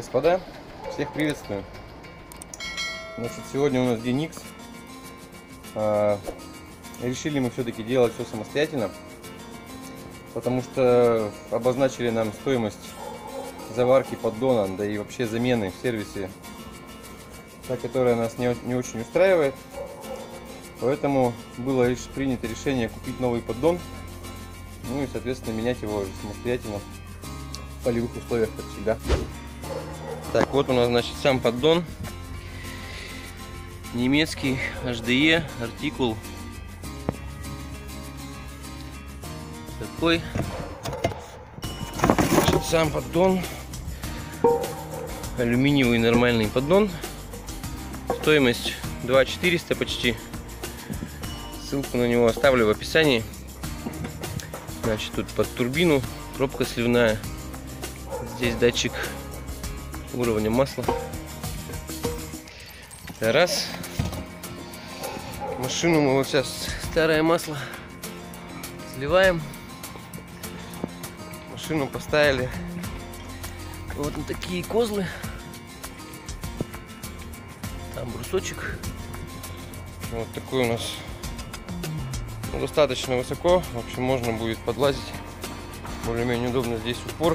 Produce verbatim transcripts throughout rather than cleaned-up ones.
Господа, всех приветствую. Значит, сегодня у нас день Икс. А, решили мы все-таки делать все самостоятельно, потому что обозначили нам стоимость заварки поддона, да и вообще замены в сервисе, та, которая нас не, не очень устраивает. Поэтому было принято решение купить новый поддон, ну и соответственно менять его самостоятельно в полевых условиях, как всегда. Так, вот у нас, значит, сам поддон. Немецкий эйч ди и, артикул такой. Значит, сам поддон. Алюминиевый нормальный поддон. Стоимость два тысячи четыреста почти. Ссылку на него оставлю в описании. Значит, тут под турбину пробка сливная. Здесь датчик уровня масла. Раз. Машину мы вот сейчас старое масло сливаем. Машину поставили вот на такие козлы. Там брусочек. Вот такой у нас. Ну, достаточно высоко. В общем, можно будет подлазить. Более-менее удобно. Здесь упор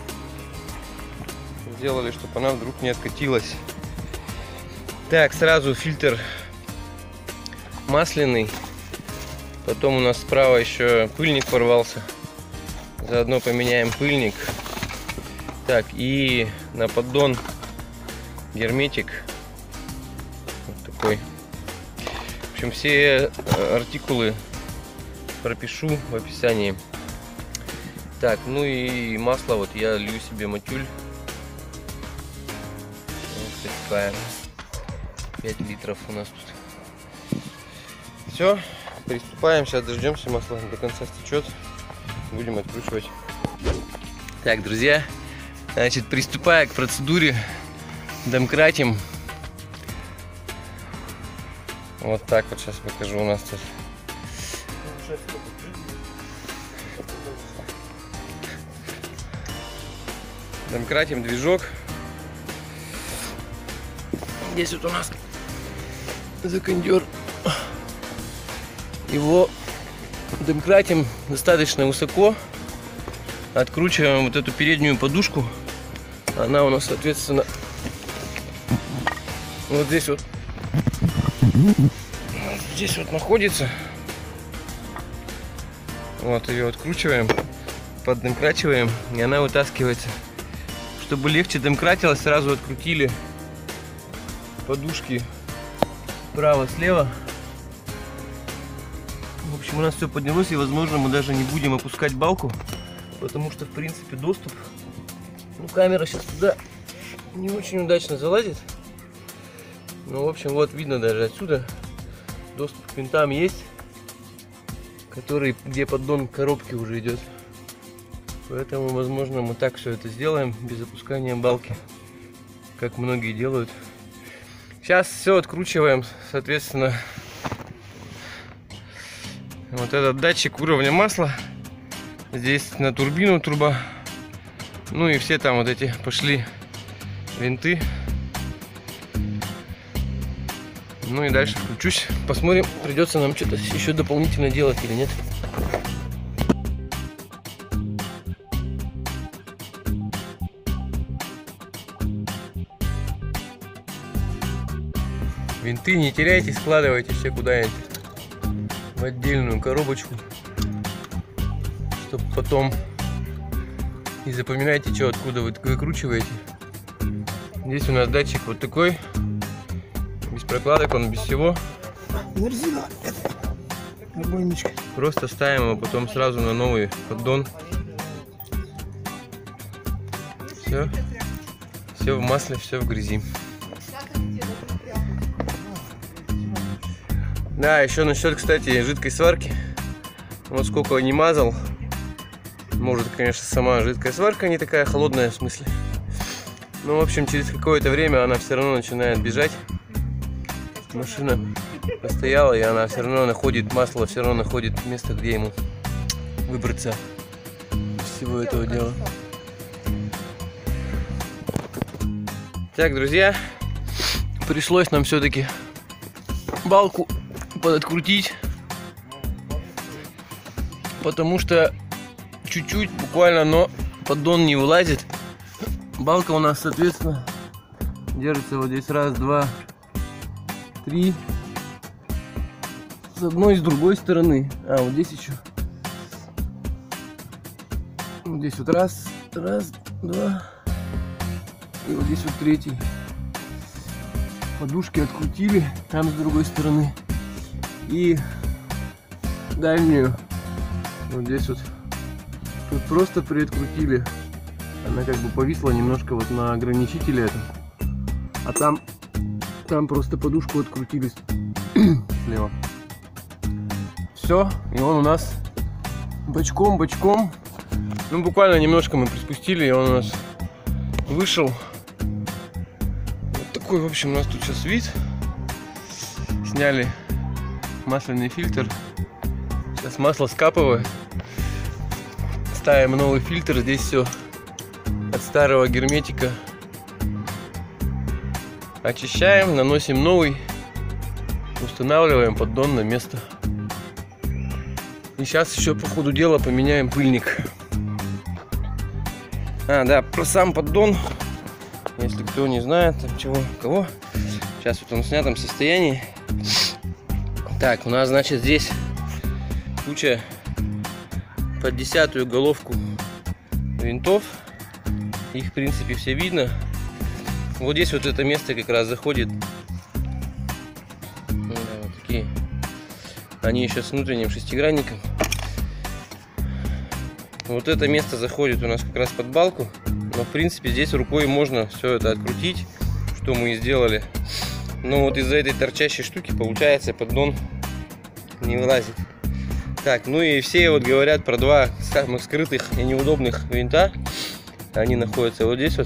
сделали, чтобы она вдруг не откатилась. Так, сразу фильтр масляный. Потом у нас справа еще пыльник порвался. Заодно поменяем пыльник. Так, и на поддон герметик. Вот такой. В общем, все артикулы пропишу в описании. Так, ну и масло. Вот я лью себе матюль. Вот такая. пять литров у нас тут. Все, приступаем. Сейчас дождемся, масло до конца стечет. Будем откручивать. Так, друзья, значит, приступая к процедуре, домкратим. Вот так вот сейчас покажу у нас тут. Домкратим движок. Здесь вот у нас закондер. Его домкратим достаточно высоко. Откручиваем вот эту переднюю подушку. Она у нас, соответственно, вот здесь вот, здесь вот находится. Вот ее откручиваем, поддомкрачиваем, и она вытаскивается. Чтобы легче домкратилось, сразу открутили подушки справа-слева. В общем, у нас все поднялось, и возможно мы даже не будем опускать балку, потому что в принципе доступ, ну, камера сейчас туда не очень удачно залазит. Ну, в общем, вот видно даже отсюда доступ к винтам есть, который, где поддон коробки уже идет. Поэтому возможно мы так все это сделаем без опускания балки, как многие делают. Сейчас все откручиваем, соответственно, вот этот датчик уровня масла. Здесь на турбину труба. Ну и все там вот эти пошли винты. Ну и дальше включусь. Посмотрим, придется нам что-то еще дополнительно делать или нет. Винты не теряйте, складывайте все куда-нибудь в отдельную коробочку, чтобы потом не запоминайте, что откуда вы выкручиваете. Здесь у нас датчик вот такой, без прокладок, он без всего. Мерзина, отбойничка. Просто ставим его потом сразу на новый поддон. Все, все в масле, все в грязи. Да, еще насчет, кстати, жидкой сварки. Вот сколько не мазал. Может, конечно, сама жидкая сварка не такая холодная, в смысле. Но, в общем, через какое-то время она все равно начинает бежать. Машина постояла, и она все равно находит масло, все равно находит место, где ему выбраться из всего этого дела. Так, друзья, пришлось нам все-таки балку подоткрутить, потому что чуть-чуть буквально, но поддон не вылазит. Балка у нас, соответственно, держится вот здесь раз, два, три. С одной и с другой стороны. А, вот здесь еще. Вот здесь вот раз, раз, два. И вот здесь вот третий. Подушки открутили, там с другой стороны. И дальнюю. Вот здесь вот. Тут просто приоткрутили. Она как бы повисла немножко вот на ограничителе этом. А там, там просто подушку открутили слева. Все, и он у нас бочком-бочком. Ну, буквально немножко мы приспустили, и он у нас вышел. Вот такой, в общем, у нас тут сейчас вид. Сняли масляный фильтр. Сейчас масло скапываю. Ставим новый фильтр. Здесь все от старого герметика. Очищаем, наносим новый. Устанавливаем поддон на место. И сейчас еще по ходу дела поменяем пыльник. А, да, про сам поддон, если кто не знает, там чего, кого. Сейчас вот он в снятом состоянии. Так, у нас, значит, здесь куча под десятую головку винтов. Их, в принципе, все видно. Вот здесь вот это место как раз заходит. Да, вот такие. Они еще с внутренним шестигранником. Вот это место заходит у нас как раз под балку. Но в принципе здесь рукой можно все это открутить, что мы и сделали. Но вот из-за этой торчащей штуки получается поддон не вылазит. Так, ну и все вот говорят про два самых скрытых и неудобных винта. Они находятся вот здесь вот.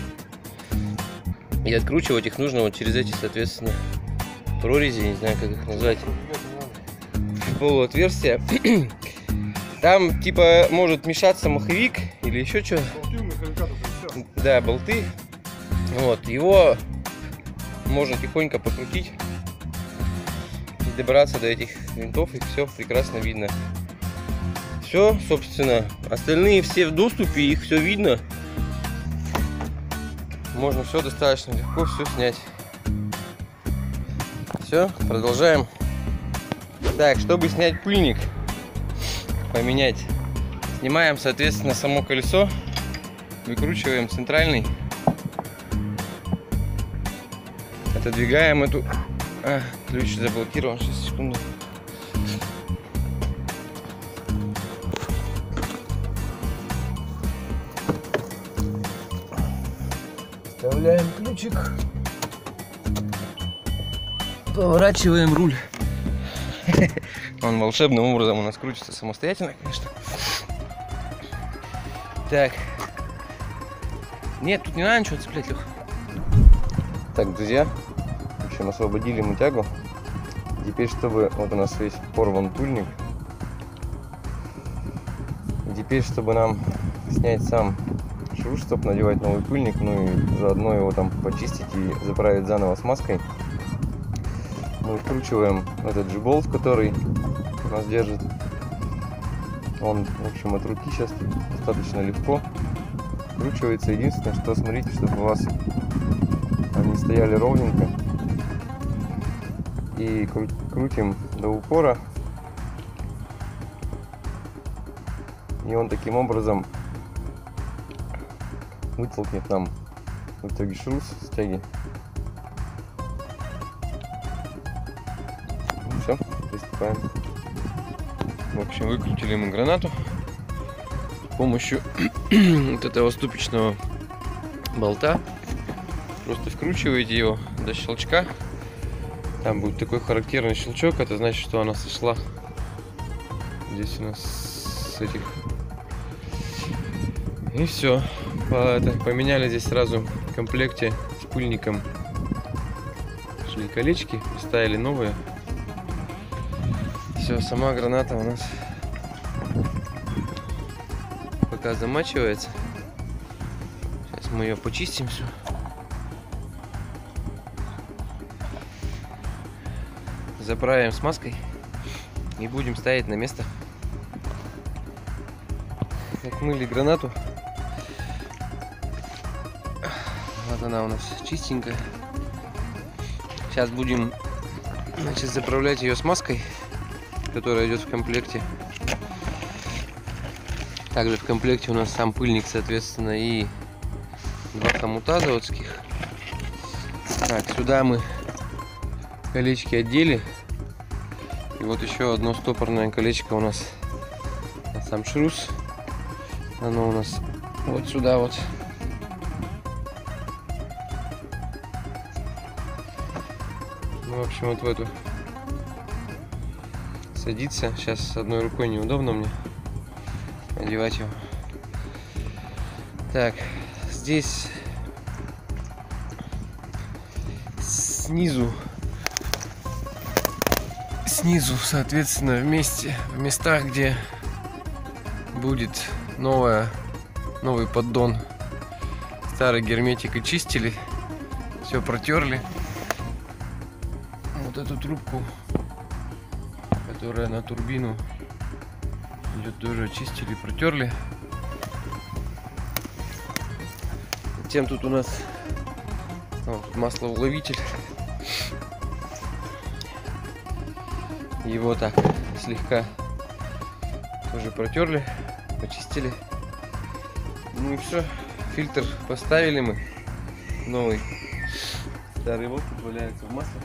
И откручивать их нужно вот через эти, соответственно, прорези, не знаю, как их назвать, полуотверстия. Там типа может мешаться маховик или еще что. Да, болты. Вот, его можно тихонько покрутить и добраться до этих винтов, и все прекрасно видно. Все, собственно, остальные все в доступе, их все видно. Можно все достаточно легко все снять. Все, продолжаем. Так, чтобы снять пыльник, поменять, снимаем, соответственно, само колесо, выкручиваем центральный, отодвигаем эту. А, ключ заблокирован. Сейчас, секунду. Вставляем ключик, поворачиваем руль. Он волшебным образом у нас крутится самостоятельно, конечно. Так. Нет, тут не надо ничего цеплять, Лех. Так, друзья, в общем, освободили мы тягу. Теперь, чтобы... Вот у нас весь порван пыльник. И теперь, чтобы нам снять сам шруз, чтобы надевать новый пыльник, ну и заодно его там почистить и заправить заново смазкой, мы вкручиваем этот же болт, который нас держит. Он, в общем, от руки сейчас достаточно легко вкручивается. Единственное, что смотрите, чтобы у вас они стояли ровненько. И крутим до упора. И он таким образом вытолкнет нам в итоге шрус с тяги. Все, приступаем. В общем, выкрутили мы гранату с помощью вот этого ступичного болта. Просто вкручиваете его до щелчка. Там будет такой характерный щелчок. Это значит, что она сошла. Здесь у нас с этих. И все. Поменяли здесь сразу в комплекте с пыльником шли колечки, поставили новые. Все, сама граната у нас пока замачивается. Сейчас мы ее почистим все. заправим смазкой и будем ставить на место. Отмыли гранату. Вот она у нас чистенькая. Сейчас будем, значит, заправлять ее смазкой, которая идет в комплекте. Также в комплекте у нас сам пыльник, соответственно, и два хомута заводских. Так, сюда мы колечки одели. И вот еще одно стопорное колечко у нас на сам шрус. Оно у нас вот сюда вот. Ну, в общем, вот в эту садится. Сейчас с одной рукой неудобно мне одевать его. Так, здесь снизу снизу, соответственно, вместе в местах, где будет новая новый поддон, старый герметик и чистили, все протерли. Вот эту трубку, которая на турбину идет, тоже очистили, протерли. Затем тут у нас вот, маслоуловитель. Его так слегка тоже протерли, почистили. Ну и все. Фильтр поставили мы новый. Старый вот тут валяется в масле.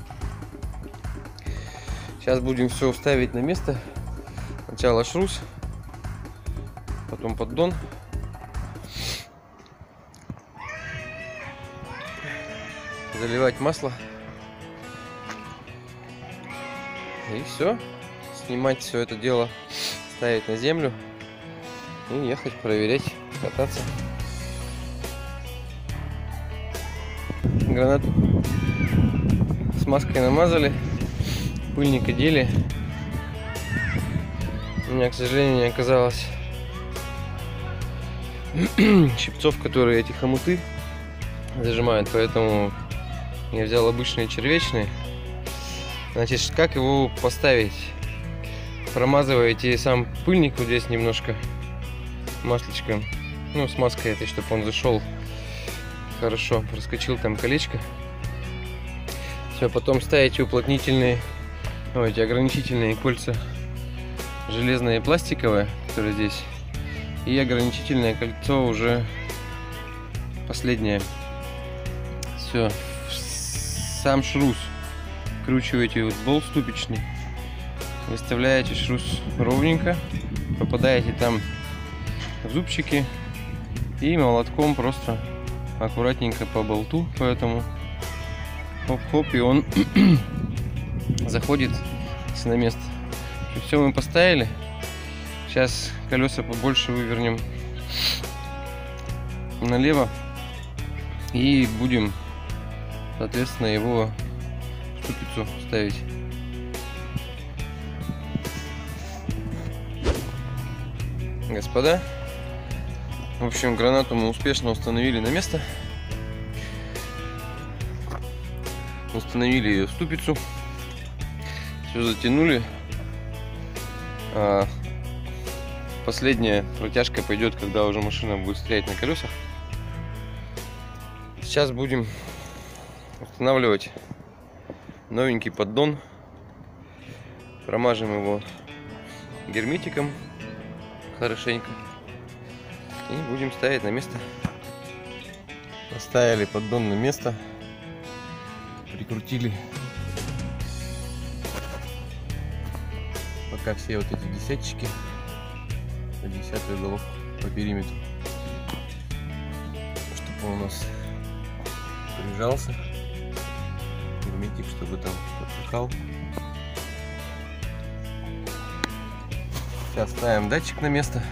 Сейчас будем все ставить на место. Сначала шрус, потом поддон. Заливать масло. И все. Снимать все это дело, ставить на землю и ехать проверять, кататься. Гранату смазкой намазали, пыльник одели. У меня, к сожалению, не оказалось щипцов, которые эти хомуты зажимают, поэтому я взял обычные червячные. Значит, как его поставить? Промазываете сам пыльник вот здесь немножко масличком, ну, смазкой этой, чтобы он зашел хорошо, проскочил там колечко. Все, потом ставите уплотнительные, ну, эти ограничительные кольца, железное и пластиковое, которые здесь, и ограничительное кольцо уже последнее. Все, сам шрус вкручиваете вот болт ступичный, выставляете шрус ровненько, попадаете там в зубчики и молотком просто аккуратненько по болту, поэтому хоп-хоп, и он заходит на место. Все мы поставили. Сейчас колеса побольше вывернем налево и будем, соответственно, его в ступицу ставить. Господа, в общем, гранату мы успешно установили на место. Установили ее в ступицу. Все затянули. А последняя протяжка пойдет, когда уже машина будет стоять на колесах. Сейчас будем устанавливать новенький поддон. Промажем его герметиком хорошенько и будем ставить на место. Поставили поддон на место, прикрутили пока все вот эти десятчики, по десятый уголок по периметру, чтобы он у нас прижался, герметик, чтобы там подсыхал. Сейчас ставим датчик на место.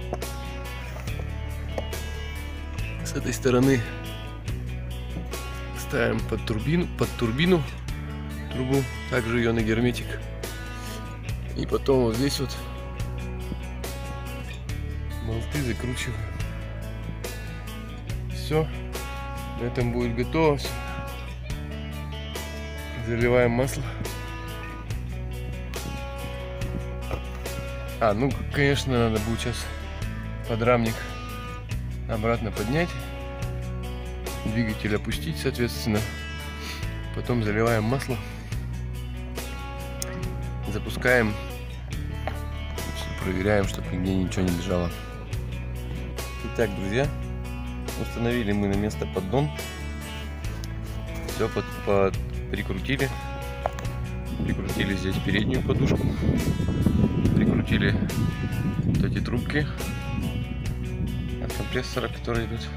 С этой стороны ставим под турбину, под турбину трубу, также ее на герметик. И потом вот здесь вот болты закручиваем. Все, на этом будет готово все. Заливаем масло А, ну, конечно, надо будет сейчас подрамник обратно поднять, двигатель опустить, соответственно. Потом заливаем масло, запускаем, проверяем, чтобы нигде ничего не лежало. Итак, друзья, установили мы на место поддон. Все под, под, прикрутили. Прикрутили здесь переднюю подушку. Прикрутили вот эти трубки от компрессора, которые идут.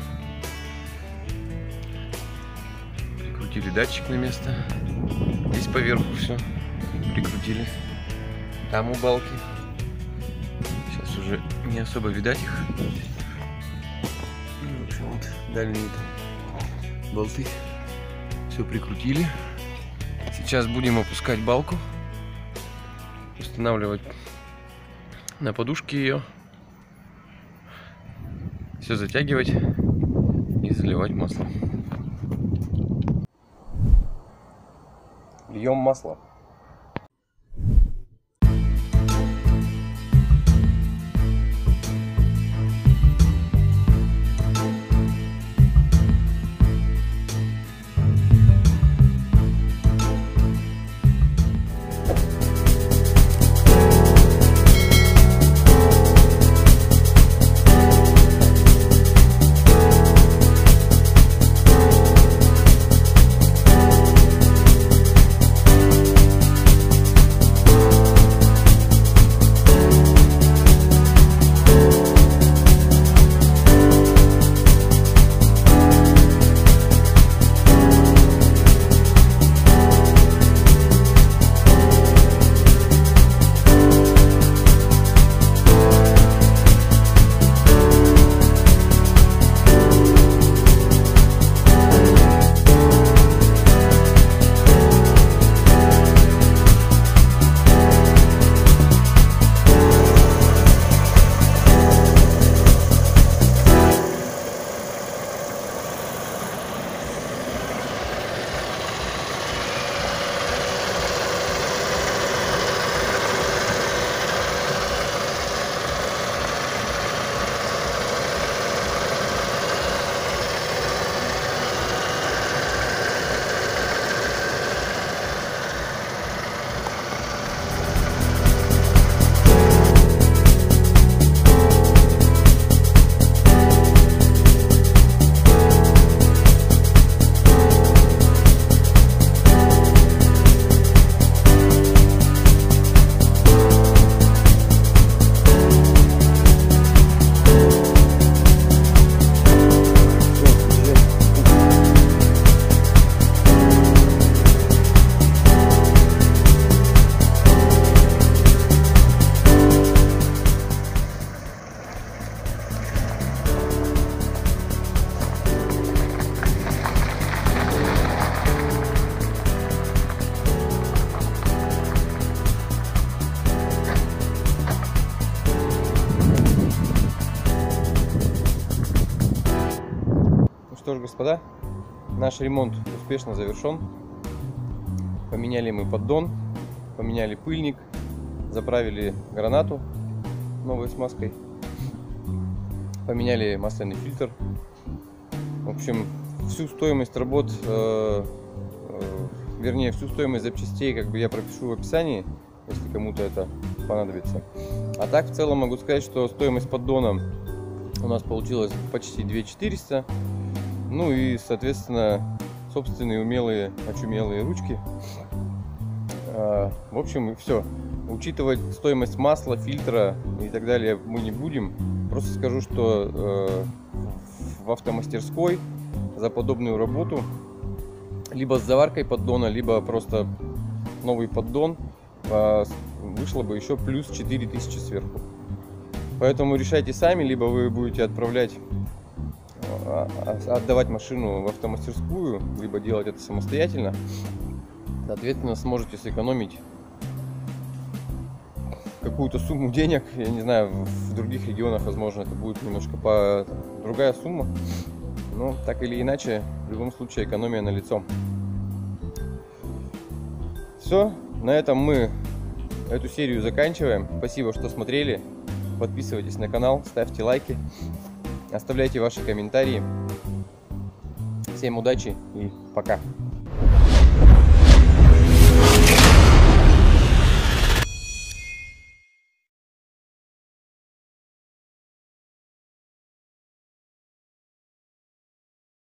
Прикрутили датчик на место. Здесь поверху все прикрутили. Там у балки. Сейчас уже не особо видать их. В общем, вот дальние болты. Все прикрутили. Сейчас будем опускать балку, устанавливать на подушке ее, все затягивать и заливать масло. Льем масло. Что ж, господа, наш ремонт успешно завершен. Поменяли мы поддон, поменяли пыльник, заправили гранату новой смазкой, поменяли масляный фильтр. В общем, всю стоимость работ, э, э, вернее, всю стоимость запчастей как бы я пропишу в описании, если кому-то это понадобится. А так, в целом могу сказать, что стоимость поддона у нас получилась почти две тысячи четыреста. Ну и, соответственно, собственные умелые, очумелые ручки. В общем, все. Учитывать стоимость масла, фильтра и так далее мы не будем. Просто скажу, что в автомастерской за подобную работу либо с заваркой поддона, либо просто новый поддон вышло бы еще плюс четыре тысячи сверху. Поэтому решайте сами, либо вы будете отправлять, отдавать машину в автомастерскую, либо делать это самостоятельно. Соответственно, сможете сэкономить какую-то сумму денег. Я не знаю, в других регионах, возможно, это будет немножко по другая сумма. Но так или иначе, в любом случае, экономия налицо. Все, на этом мы эту серию заканчиваем. Спасибо, что смотрели. Подписывайтесь на канал, ставьте лайки, оставляйте ваши комментарии. Всем удачи и пока.